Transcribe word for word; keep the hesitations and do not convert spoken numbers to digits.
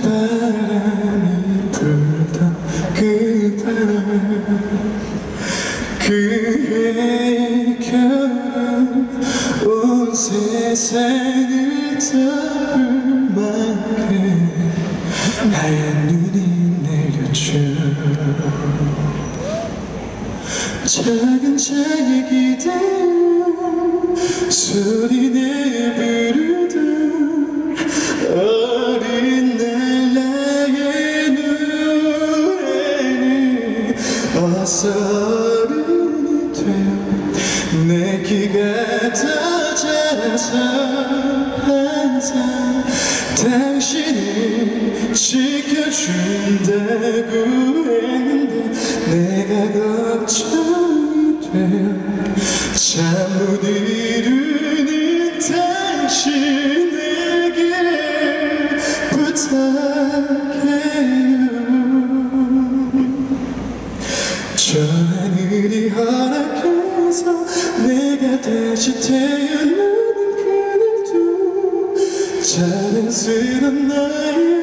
바람이 불던 그밤 그의 결혼 온 세상을 덮을 만큼 하얀 눈이 내렸죠. 작은 창에 기대어 소리내 부르던 어린 날 나의 노래는 어서 어른이 되어 내 귀가 더 자라서 항상 당신을 지켜준다고 했는데 내가 걱정이 되어 잠 못 이루는 당신에게 부탁해요. 저 하늘이 허락해서 내가 다시 태어나는 그날도 자랑스러운 나의